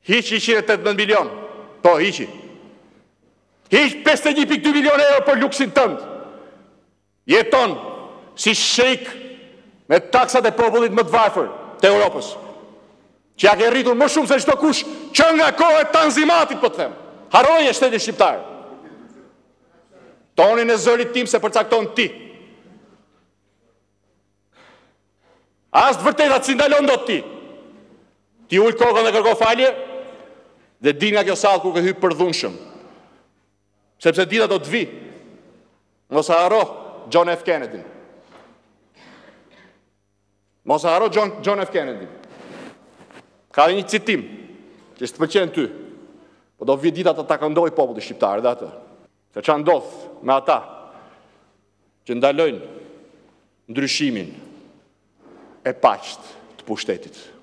Hiqi 118 milion. Po, hiqi. Hiq 51,2 milion euro për luksin tëndë. Jeton si shrik me taksat e popullit më të varfër të Europës. Që ja ke rritur më shumë se çdo kush që nga kohë e Tanzimatit, po të them. Harroje shtetin shqiptar. Tonin e zërit tim se përcakton ti. As të vërtetat si ndalon do ti. Ti ullë kokën dhe kërko falje, dhe di nga kjo sallë kur ke hypë për dhunshëm. Sepse dita do të vi. Mos e harro John F. Kennedy. Mos e harro John F. Kennedy. Ka dhe një citim, që së të pëlqen ty, po do vi dita të ta këndoj populli shqiptar, dhe atë. Se që ndodhë me ata, që ndalojnë ndryshimin e paqët të pushtetit.